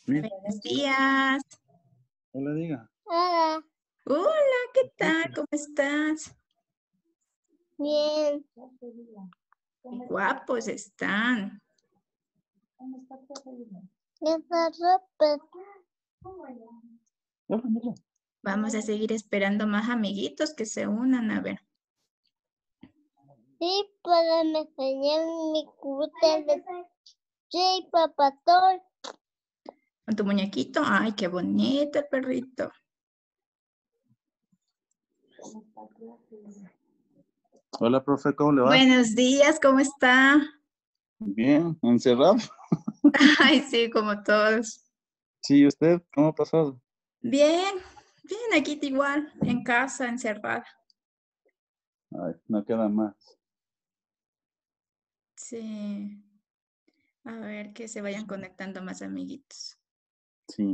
Bien. Buenos días. Hola, diga. Hola, Hola, ¿qué tal? ¿Cómo estás? bien. Qué guapos están. ¿Qué pasó? Pues, Hola, mira. Vamos a seguir esperando más amiguitos que se unan. A ver. sí, para me enseñar mi cubeta de sí, papá, todo. ¿Con tu muñequito? Ay, qué bonito el perrito. Hola, profe, ¿cómo le va? Buenos días, ¿cómo está? Bien, encerrado. Ay, sí, como todos. Sí, ¿usted cómo ha pasado? Bien, bien, aquí igual, en casa, encerrada. Ay, no queda más. Sí. A ver, que se vayan conectando más amiguitos. Sí.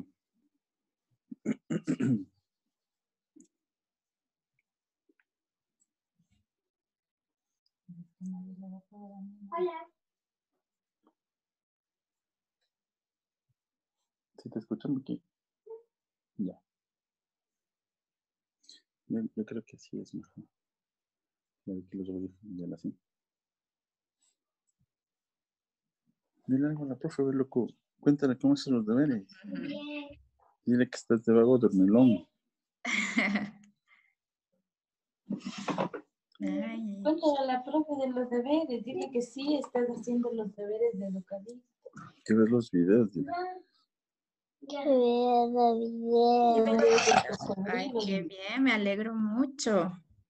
Hola. ¿Sí te escuchan aquí? Ya. Yo creo que sí es mejor. Ya vi que los voy a enviar así. Dile algo a la profe, ve loco. Cuéntale cómo hacen los deberes. Bien. Dile que estás de vago dormilón. Ay, Cuéntale a la profe de los deberes, dile que sí estás haciendo los deberes de educadito. Que ves los videos, dile. Bien. ay, qué bien, me alegro mucho.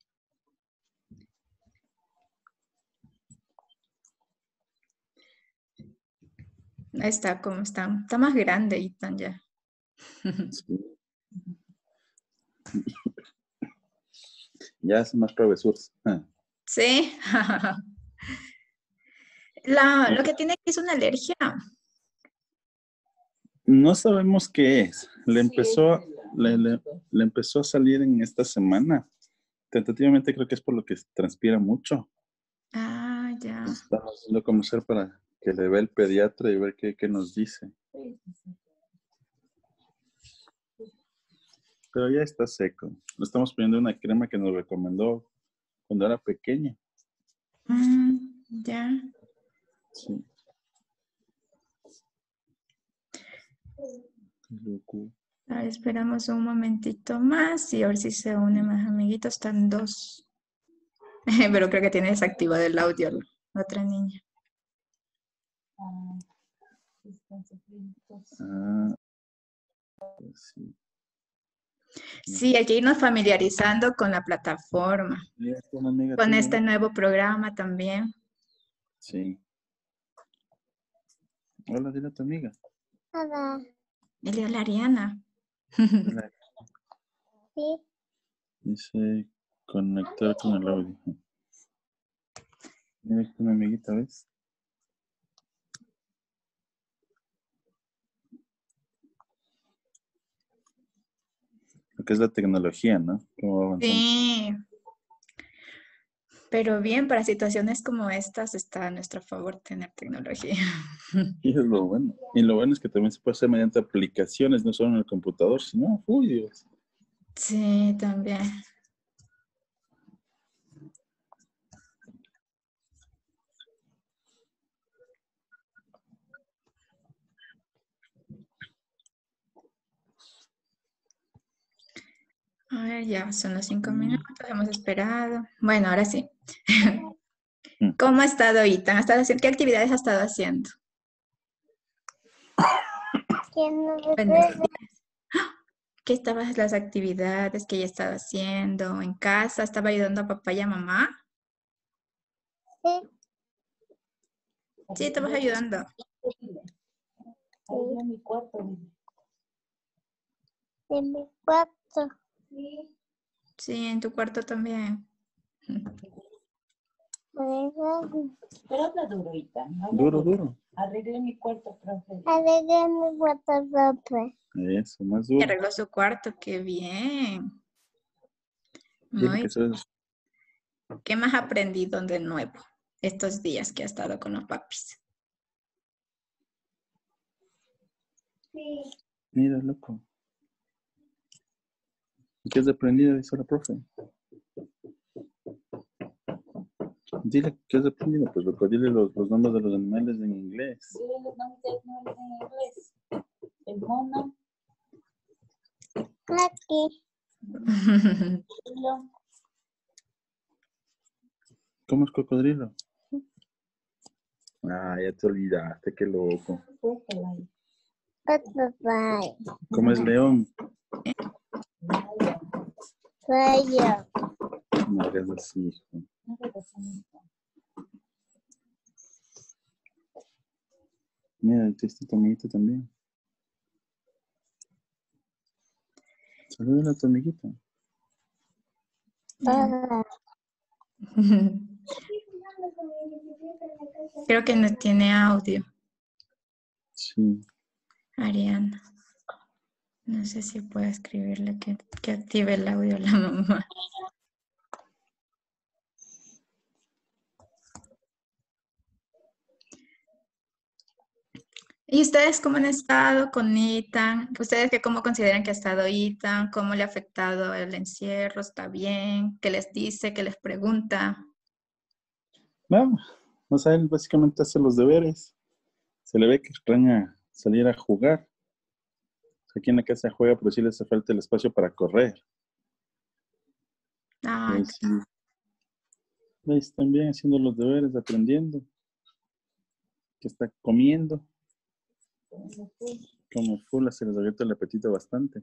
Ahí está, como está. Está más grande, Ethan, ya. Sí. Ya hace más travesuras. Sí. Lo que tiene aquí es una alergia. No sabemos qué es. Le Sí, empezó, es de la- le empezó a salir en esta semana. Tentativamente creo que es por lo que transpira mucho. Ah, ya. Estamos haciendo como ser para que le vea el pediatra y ver qué nos dice. Sí, sí, sí. Pero ya está seco. Le estamos poniendo una crema que nos recomendó cuando era pequeña. Ya. Sí. Qué loco. A ver, esperamos un momentito más y a ver si se unen más amiguitos. Están dos. Pero creo que tiene desactivado el audio la otra niña. Ah, están sufriendo. Ah, pues sí. Sí, hay que irnos familiarizando con la plataforma, Ya está una amiga con tuya, este ¿no? nuevo programa también. Sí. Hola, dile a tu amiga. Hola. Dile a la Ariana. Hola. Sí. Dice conectar con el audio. Mira que una amiguita, ¿ves? Lo que es la tecnología, ¿no? Cómo va avanzando. Sí, pero bien, para situaciones como estas está a nuestro favor tener tecnología. Y es lo bueno. Y lo bueno es que también se puede hacer mediante aplicaciones, no solo en el computador, sino, uy, Dios. Sí, también. A ver, ya son los 5 minutos, hemos esperado. Bueno, ahora sí. ¿Cómo ha estado Ethan? ¿Qué actividades ha estado haciendo? ¿Quién no me Buenos puede? días. ¿Qué estaban las actividades que ella estaba haciendo en casa? ¿Estaba ayudando a papá y a mamá? Sí. Sí, estabas ayudando. Arregla mi cuarto, dile. De mi cuarto. Sí. Sí, en tu cuarto también. Pero habla duro, Ita, no habla Duro, duro. Arreglé mi cuarto, profe. Arreglé mi cuarto. Eso, más Y duro. arregló su cuarto, qué bien. Dile que Muy. eso es. ¿Qué más ha aprendido de nuevo estos días que ha estado con los papis? Mira, loco. ¿Qué has aprendido? Dice la profe. Dile qué has aprendido. Pues loco, dile los nombres de los animales en inglés. Dile los nombres de los animales en inglés. El mono, Aquí. hilo, ¿Cómo es cocodrilo? Ah, ya te olvidaste, qué loco. búfalo ahí. Bye. ¿Cómo es león? Rayo. No hagas así, hijo. No representa. Mira, este tu amiguito también. Saluda a tu amiguita. Hola. Creo que no tiene audio, Sí. Ariana. No sé si puedo escribirle que active el audio a la mamá. ¿Y ustedes cómo han estado con Ethan? ¿Ustedes cómo consideran que ha estado Ethan? ¿Cómo le ha afectado el encierro? ¿Está bien? ¿Qué les dice? ¿Qué les pregunta? No, o sea, él básicamente hace los deberes. Se le ve que extraña salir a jugar. Aquí en la casa juega, pero sí le hace falta el espacio para correr. Ay, Y sí, ahí están bien haciendo los deberes, aprendiendo. Que está comiendo. Como full, se les abierto el apetito bastante.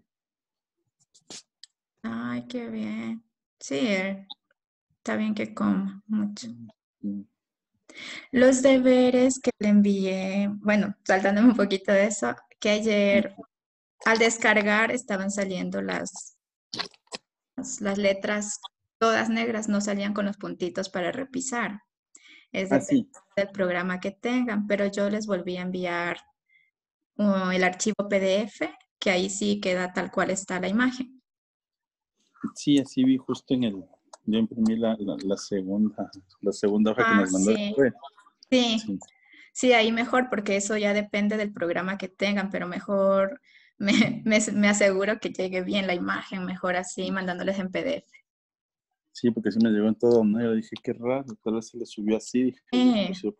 ay, qué bien. Sí, está bien que coma mucho. Sí. Los deberes que le envié, bueno, saltándome un poquito de eso, que ayer al descargar estaban saliendo las letras todas negras, no salían con los puntitos para repisar. Es Ah, depende sí. del programa que tengan, pero yo les volví a enviar el archivo PDF, que ahí sí queda tal cual está la imagen. Sí, así vi justo en el... Yo imprimí la segunda hoja que Ah, nos mandó sí, después. sí, Sí, sí, ahí mejor, porque eso ya depende del programa que tengan, pero mejor me aseguro que llegue bien la imagen, mejor así, mandándoles en PDF. sí, porque sí me llegó en todo negro. Dije, qué raro, tal vez se le subió así. Dije, Sí, sí,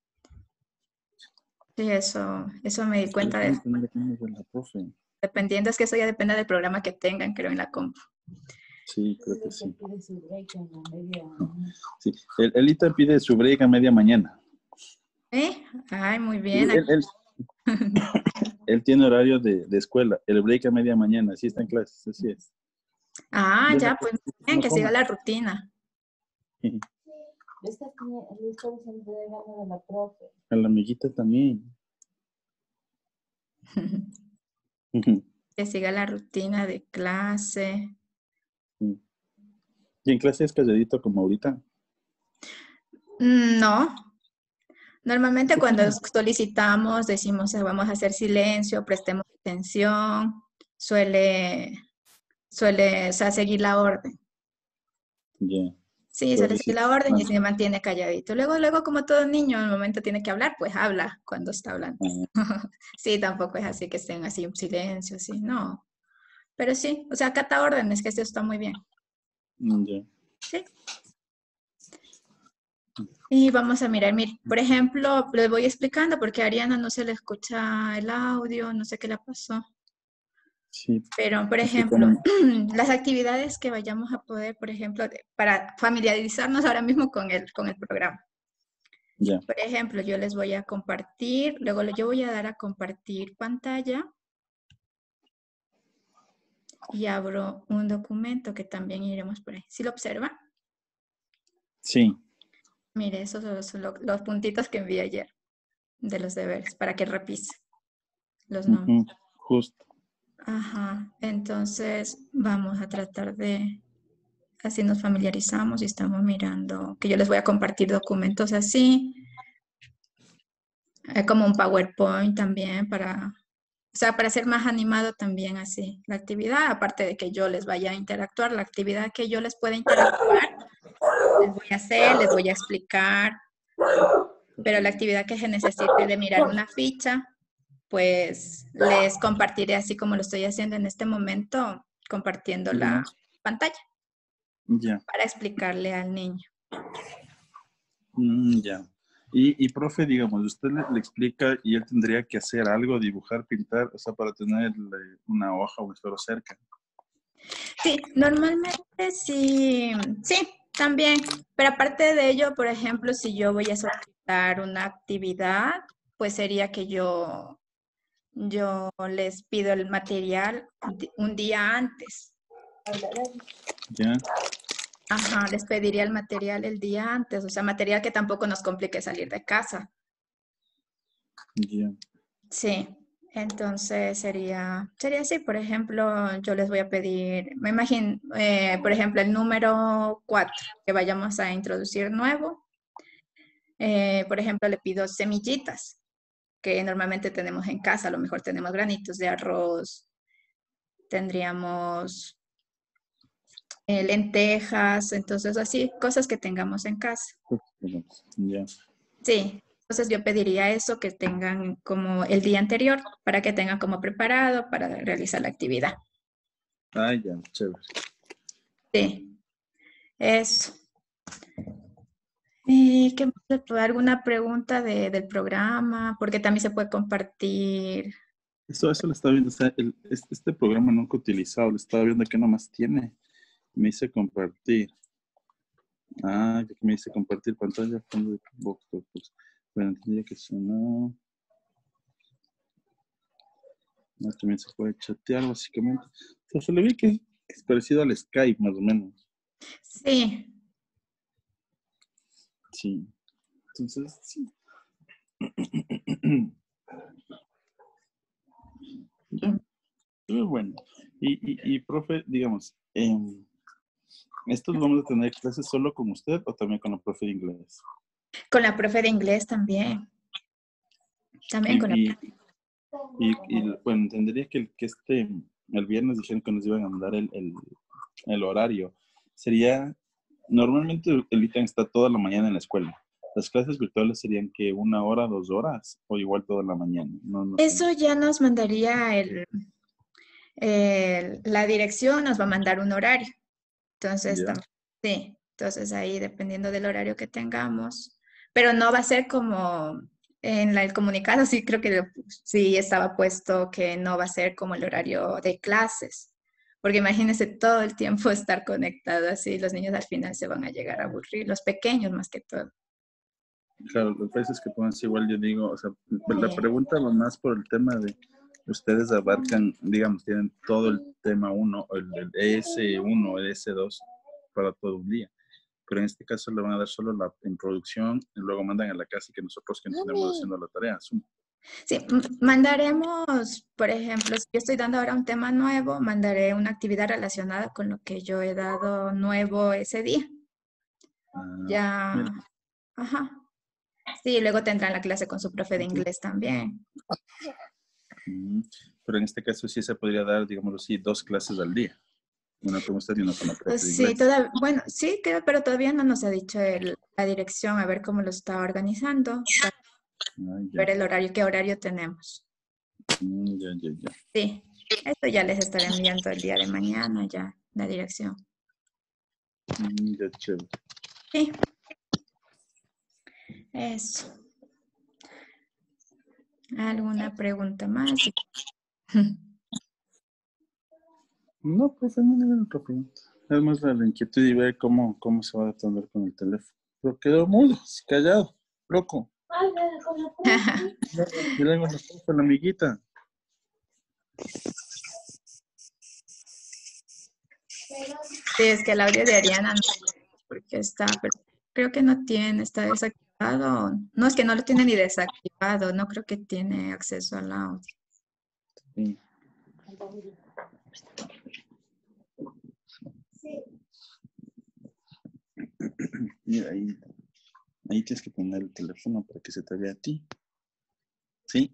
sí, eso me di cuenta de, de la profe. dependiendo, es que eso ya depende del programa que tengan, creo, en la compu. Sí, creo Dile que que sí. pide su break en la media. Sí, el Ita pide su break a media mañana. ¿Eh? Ay, muy Sí, bien. él tiene horario de escuela, el break a media mañana, así está en clases, así es. Ah, Ya ya, pues bien, no que siga como. la rutina. Esta es el regalo de la profe. A la amiguita también. Que siga la rutina de clase. Y en clase es calladito como ahorita. No, normalmente Sí, cuando solicitamos decimos vamos a hacer silencio, prestemos atención, suele, o sea, seguir la orden. ya. Sí, Pero suele ahí sí. seguir la orden y se mantiene calladito. Luego, como todo niño, en el momento tiene que hablar, pues habla cuando está hablando. Sí, tampoco es así que estén así en silencio, sí, no. Pero sí, o sea, acata órdenes, que eso está muy bien. Ya. Sí. Y vamos a mirar, por ejemplo, les voy explicando porque a Ariana no se le escucha el audio, no sé qué le pasó. Sí. Pero, por Es que ejemplo, las actividades que vayamos a poder, por ejemplo, para familiarizarnos ahora mismo con el programa. ya. Por ejemplo, yo les voy a compartir, luego yo voy a dar a compartir pantalla y abro un documento que también iremos por ahí. ¿Sí lo observa? Sí. Mire, esos son los puntitos que envié ayer de los deberes para que repise los nombres. Justo. Ajá, entonces vamos a tratar de, así nos familiarizamos y estamos mirando, que yo les voy a compartir documentos así, como un PowerPoint también para, o sea, para ser más animado también así la actividad, aparte de que yo les vaya a interactuar, la actividad que yo les pueda interactuar, les voy a hacer, les voy a explicar, pero la actividad que se necesite de mirar una ficha, pues les compartiré así como lo estoy haciendo en este momento, compartiendo la pantalla Ya. para explicarle al niño. Ya. Y profe, digamos, usted le explica y él tendría que hacer algo, dibujar, pintar, o sea, para tener una hoja o un esfero cerca. Sí, normalmente sí, sí, también. Pero aparte de ello, por ejemplo, si yo voy a solicitar una actividad, pues sería que yo les pido el material un día antes. Ya. Ajá, les pediría el material el día antes, o sea, material que tampoco nos complique salir de casa. Ya. Sí, entonces sería así, por ejemplo, yo les voy a pedir, me imagino, por ejemplo, el número 4 que vayamos a introducir nuevo. Por ejemplo, le pido semillitas que normalmente tenemos en casa, a lo mejor tenemos granitos de arroz, tendríamos lentejas, entonces así, cosas que tengamos en casa. Ya. Sí, entonces yo pediría eso, que tengan como el día anterior, para que tengan como preparado para realizar la actividad. Ah, ya, chévere. Sí, eso. ¿Y qué más? ¿Alguna pregunta del programa? Porque también se puede compartir. Eso lo estaba viendo, o sea, este programa nunca utilizado, lo estaba viendo que nomás tiene. Me dice compartir. Ah, que me dice compartir pantalla, fondo de Box. Bueno, tendría que sonar. No, también se puede chatear, básicamente. O sea, se le ve que es parecido al Skype, más o menos. Sí, Sí. Entonces, sí. Ya. Pero bueno. Y profe, digamos, ¿estos vamos a tener clases solo con usted o también con la profe de inglés? con la profe de inglés también. También con la... Bueno, entendería que el viernes dijeron que nos iban a mandar el horario. Sería, normalmente el ITAN está toda la mañana en la escuela. Las clases virtuales serían que 1 hora, 2 horas, o igual toda la mañana. No sé. Eso ya nos mandaría la dirección, nos va a mandar un horario. Entonces, Ya. sí, entonces ahí dependiendo del horario que tengamos, pero no va a ser como en el comunicado, sí creo que sí estaba puesto que no va a ser como el horario de clases, porque imagínense todo el tiempo estar conectado así, los niños al final se van a llegar a aburrir, los pequeños más que todo. Claro, los países que ponen igual, yo digo, o sea, la Sí. pregunta va más por el tema de ustedes abarcan, digamos, tienen todo el tema 1, el ES1, el ES2 para todo un día. Pero en este caso le van a dar solo la introducción y luego mandan a la casa y que nosotros continuemos haciendo la tarea. Sí, mandaremos, por ejemplo, si yo estoy dando ahora un tema nuevo, mandaré una actividad relacionada con lo que yo he dado nuevo ese día. Ya, Mira, ajá. Sí, luego tendrán la clase con su profe de inglés también. pero en este caso sí se podría dar, digámoslo así, 2 clases al día. Una con usted y una con la profe de Sí, inglés. bueno, sí, pero todavía no nos ha dicho la dirección, a ver cómo lo está organizando, para Ah, ya. ver el horario, qué horario tenemos. Ya. Sí, esto ya les estaré enviando el día de mañana, ya, la dirección. Ya, chévere. Sí, eso. ¿Alguna pregunta más? No, profe, no ninguna otra pregunta. Es más la inquietud y ver cómo se va a atender con el teléfono. Pero quedó mudo, callado, loco. Y luego la profe, la amiguita. Sí, es que el audio de Ariana no, porque está, pero creo que no tiene, está desactivado. No, es que no lo tiene ni desactivado, no creo que tiene acceso al audio. Sí. Mira, ahí tienes que poner el teléfono para que se te vea a ti. ¿Sí?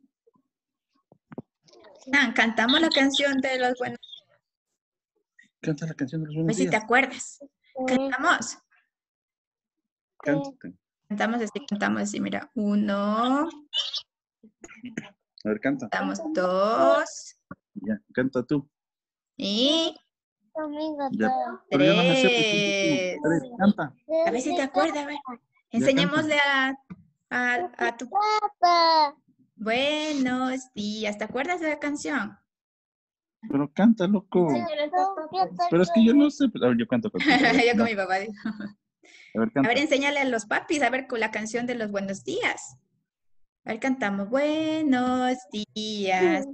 Cantamos la canción de los buenos, Canta la canción de los a buenos ver si te días. acuerdas. Cantamos. Cántate. Cantamos así, mira. 1, A ver, canta. Estamos dos. Ya, canta tú. Y Conmigo Ya. todo. Pero yo no me sé. tres. Tres, canta. A ver si te acuerdas. A ver. Ya Enseñémosle a tu... Papá. Buenos días. ¿Te acuerdas de la canción? Pero canta, loco. Pero es que yo no sé. A ver, yo canto contigo. A ver, Yo con no. mi papá digo. A ver, A canta. ver, enséñale a los papis a ver con la canción de los buenos días. A ver, cantamos. Buenos días,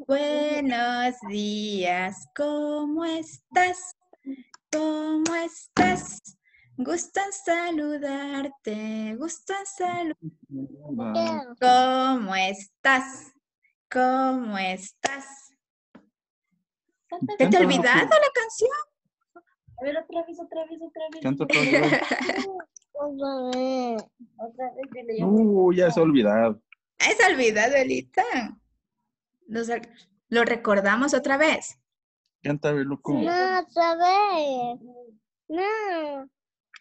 ¿cómo estás? ¿Cómo estás? Gusto en saludarte, gusto en saludarte. ¿Cómo estás? ¿Cómo estás? ¿Se te ha Canta, olvidado loco. la canción? A ver, otra vez. Canta otra vez. Otra vez, dile yo. Ya se ha olvidado. ¿Ah, se ha olvidado, Elita? ¿Lo recordamos otra vez? Canta, a ver, loco. No, sabes. No.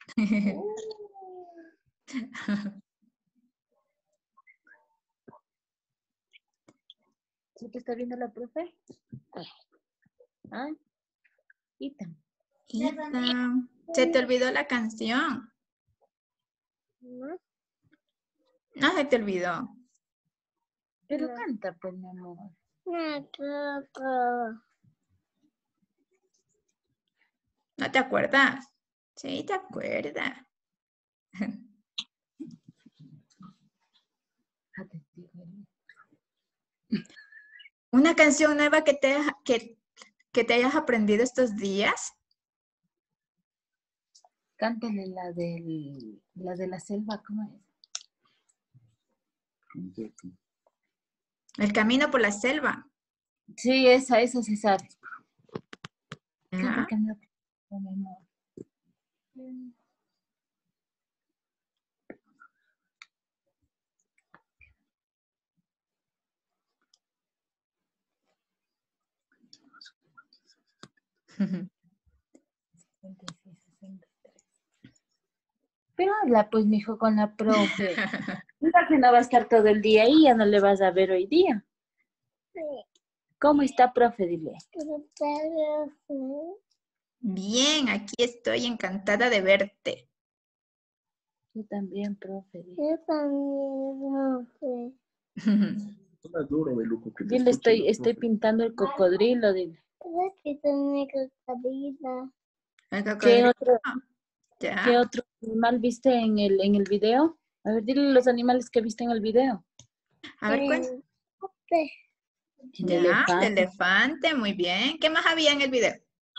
¿Sí te está viendo la profe? ¿Ah? Ethan. Ethan, ¿se te olvidó la canción? No. No se te olvidó. Pero No. canta, pues, mi amor. No, Coco. ¿No te acuerdas? Sí, te acuerdas. Ah, te digo. ¿Una canción nueva que te hayas aprendido estos días? Cántale la de la selva, ¿cómo es? El camino por la selva. Sí, esa se sabe. ¿Ya? Canta el camino por mi amor. Pero habla, pues, mijo, con la profe. Mira que no va a estar todo el día ahí, ya no le vas a ver hoy día. Sí. ¿Cómo está, profe? Dile. Bien, aquí estoy encantada de verte. Yo también, profe. Dile, Yo también, profe. Habla duro, Beluco, que te Dile, escuche la estoy profe. pintando el cocodrilo, dile. Es que son mi cocodrilo. El ¿Qué cocodrilo. otro, ¿Ya? qué otro animal viste en el video? A ver, dile los animales que viste en el video. A ver, cuéntame. Profe. El Ya, el elefante. elefante, muy bien. ¿Qué más había en el video?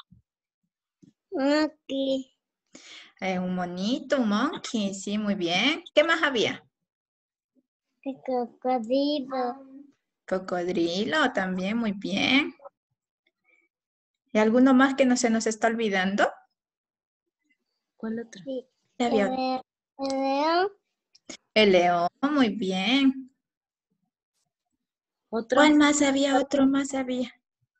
Aquí. Un monito, un monkey, sí, muy bien. ¿Qué más había? El cocodrilo. Cocodrilo, también, muy bien. ¿Y alguno más que no se nos está olvidando? ¿Cuál otro? Sí. Ya había El león. el león, muy bien. ¿Otro? ¿Cuál más había? Otro más había.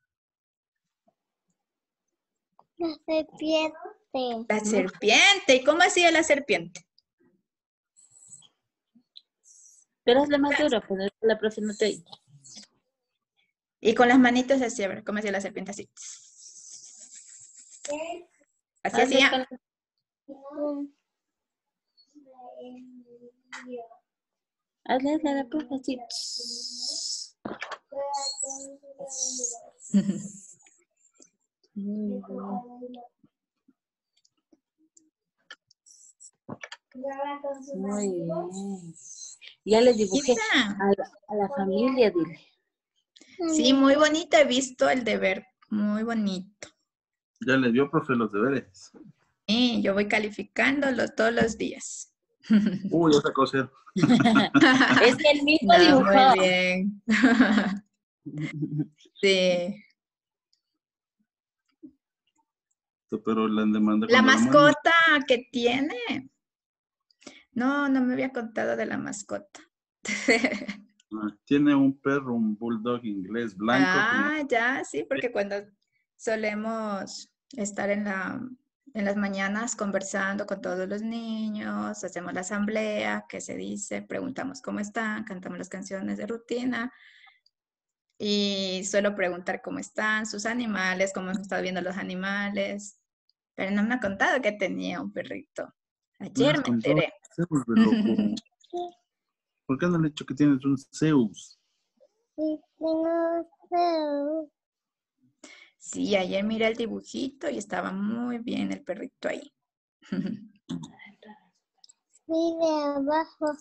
La serpiente. La serpiente. ¿Y cómo hacía la serpiente? Pero hazle más duro, pues la profe no te oye. Y con las manitos así, a ver, ¿cómo hacía la serpiente? Así. Así Hazle hacía. hazle a la profe así. Muy bien. Muy bien. Ya le dibujé Isa. a la familia, dile. Sí, muy bonito. He visto el deber. Muy bonito. Ya le dio, profe, los deberes. Sí, yo voy calificándolo todos los días. Ya sacó cero. Es que el mismo No, dibujó. muy bien. Sí. Pero la demanda La con la hermana. mascota que tiene. No, no me había contado de la mascota. Tiene un perro, un bulldog inglés blanco. Ah, ya, sí, porque cuando solemos estar en las mañanas conversando con todos los niños, hacemos la asamblea, ¿qué se dice? Preguntamos cómo están, cantamos las canciones de rutina. Y suelo preguntar cómo están sus animales, cómo hemos estado viendo los animales. Pero no me ha contado que tenía un perrito. Me Ayer has me contado enteré. Zeus de loco. ¿Por qué no le he dicho que tienes un Zeus? Sí, no sé. Sí, ayer miré el dibujito y estaba muy bien el perrito ahí. Mire abajo.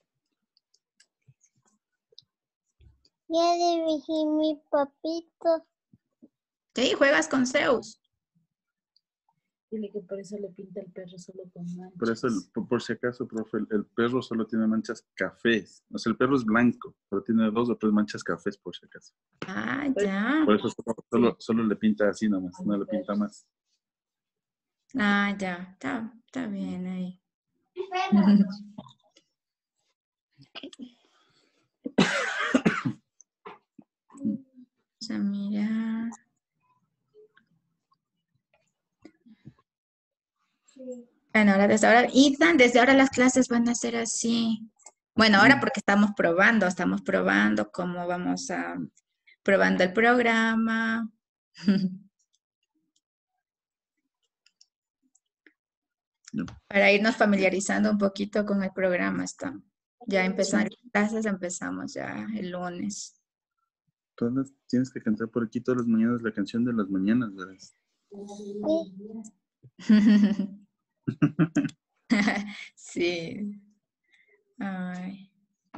Ya dirigí mi papito. Sí, juegas con Zeus. Dile que por eso le pinta el perro solo con manchas. Por eso, por si acaso, profe, el perro solo tiene manchas cafés. O sea, el perro es blanco, pero tiene 2 o 3 manchas cafés, por si acaso. Ah, ya. Por eso solo le pinta así nomás, no le pinta más. Ah, ya. Está bien ahí. Vamos a mirar. Bueno, ahora desde ahora las clases van a ser así. Bueno, ahora porque estamos probando cómo vamos a, probando el programa. Ya. Para irnos familiarizando un poquito con el programa. Ya empezando las clases, empezamos ya el lunes. Tienes que cantar por aquí todas las mañanas la canción de las mañanas, ¿verdad? Sí. Ay.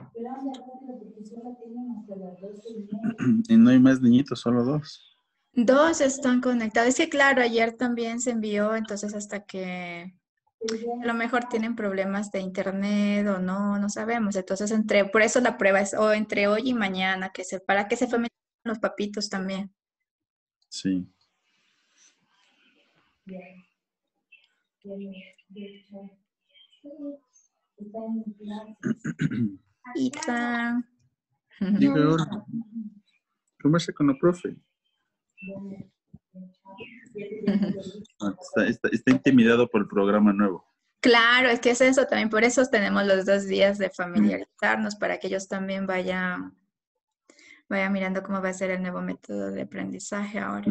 Y no hay más niñitos, solo 2. 2 están conectados. Es que claro, ayer también se envió, entonces hasta que a lo mejor tienen problemas de internet o no sabemos. Entonces por eso la prueba es entre hoy y mañana, para que se familiaricen los papitos también. Sí. Ethan. Diga ahora, conversa con la profe. Está intimidado por el programa nuevo. Claro, es que es eso también. Por eso tenemos los 2 días de familiarizarnos, para que ellos también vayan mirando cómo va a ser el nuevo método de aprendizaje ahora.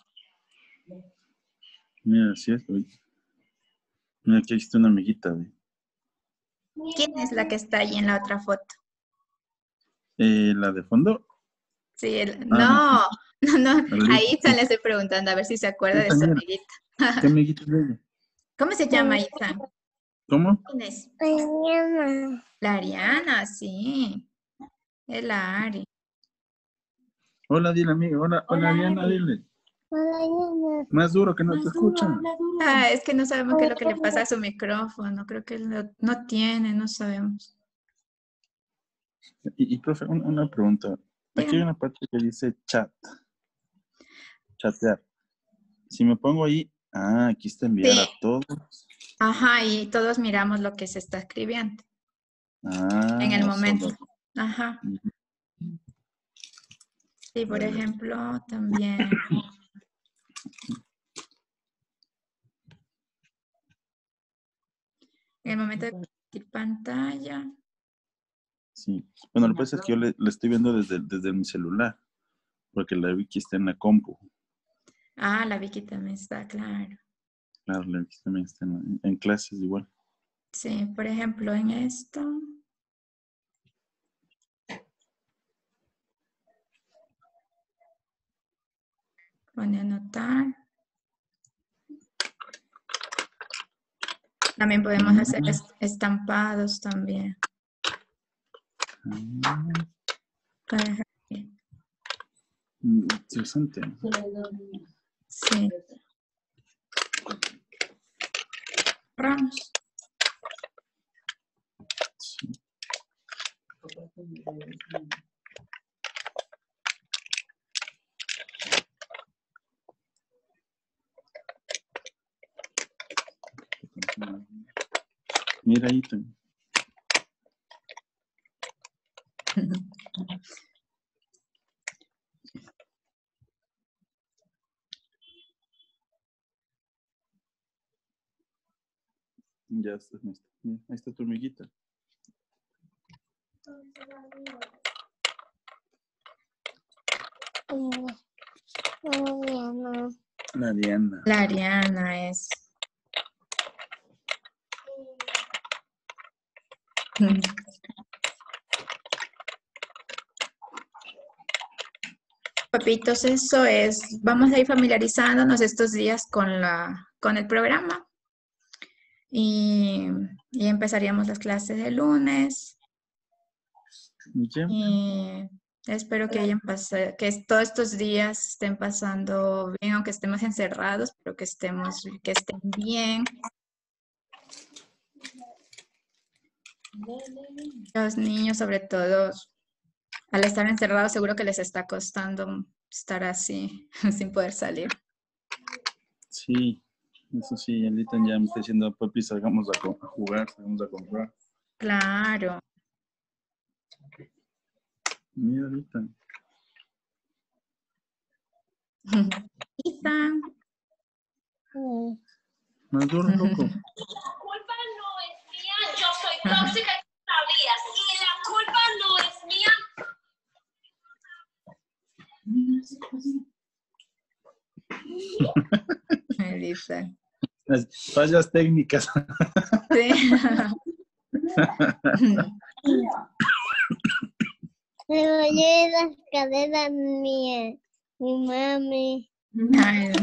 Mira, así es. Uy. Mira, aquí existe una amiguita. ¿Quién es la que está ahí en la otra foto? La de fondo. Sí, Ah, no, Arlita. ahí le estoy preguntando a ver si se acuerda de Esta, su mira, amiguita. ¿qué amiguita es de ella? ¿Cómo se llama Ethan? ¿Cómo? ¿Quién es? Mañana. La Ariana, sí. Es la Ari. Hola, dile, amiga. Hola, Diana, dile. Mañana. Más duro que no te escucha. Es que no sabemos qué es lo que le pasa a su micrófono. Creo que no tiene, no sabemos. Y profe, una pregunta. Aquí hay Dígame. una parte que dice chat. Chatear. Si me pongo ahí, aquí está enviar Sí, a todos. ajá, y todos miramos lo que se está escribiendo en el momento. Solo. Ajá. Sí, por ejemplo, también. En el momento de compartir pantalla. Sí. Bueno, lo que pasa es que yo le estoy viendo desde mi celular, porque la Vicky está en la compu. Ah, la Vicky también está, claro. Claro, la Vicky también está en clases igual. Sí, por ejemplo, en esto. Pone anotar. También podemos hacer estampados también. Por ejemplo, Interesante. sí. Ramos. Sí. Mira ahí también. Ya está, ahí está tu amiguita. La Diana. La Ariana es. Papitos, eso es. Vamos a ir familiarizándonos estos días con el programa. Y empezaríamos las clases el lunes. Ya. Y espero que todos estos días estén pasando bien, aunque estemos encerrados, pero que estén bien. Los niños, sobre todo, al estar encerrados, seguro que les está costando estar así, sin poder salir. Sí, eso sí, ahorita ya me está diciendo, papi, salgamos a jugar, salgamos a comprar. Claro. Mira ahorita. Ethan. Más duro, loco. La culpa no es mía, yo soy tóxica y tú sabías. Y la culpa no es mía. Ethan. Las fallas técnicas. Sí. Me oye las caderas mías, mi mami. Ay.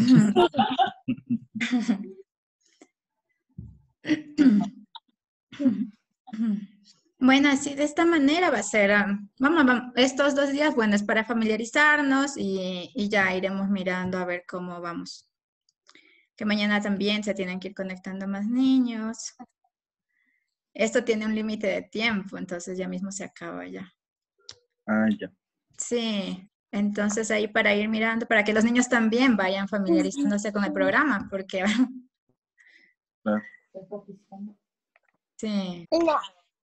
Bueno, así de esta manera va a ser. Vamos, estos 2 días, bueno, es para familiarizarnos y ya iremos mirando a ver cómo vamos. Que mañana también se tienen que ir conectando más niños. Esto tiene un límite de tiempo, entonces ya mismo se acaba ya. Ah, ya. Sí, entonces ahí para ir mirando, para que los niños también vayan familiarizándose con el programa, porque Claro. sí. No.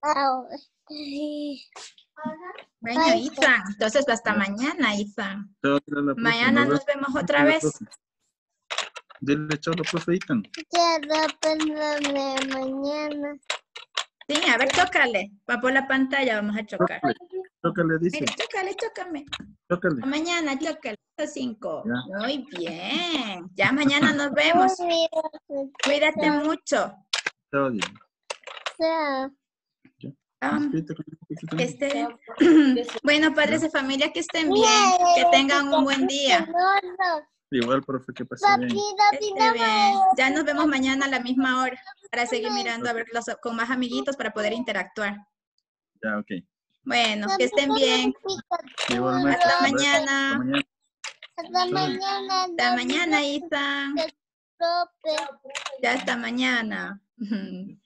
Bueno, Ethan, entonces hasta mañana, Ethan. Chao, dile a la profe, Mañana nos nos vemos otra vemos. vez. Dile chao a la profe, Ethan. Ya perdóname mañana. Sí, a ver, chócale. Va por la pantalla, vamos a chocar. Chócale, dice. Mire, chócame. Chócale. Mañana, chócale. 5. Ya. Muy bien. Ya mañana nos vemos. Cuídate mucho. Chao, Diana. Chao. Despídete con Que esté- Bueno, padres de familia, que estén bien. Que tengan un buen día. Igual, profe, que pase bien. Que esté bien. Ya nos vemos mañana a la misma hora para seguir mirando a ver con más amiguitos para poder interactuar. Ya, ok. Bueno, que estén bien. Igualmente. Hasta mañana. Hasta mañana. Hasta mañana, Ethan. Profe. Ya hasta mañana.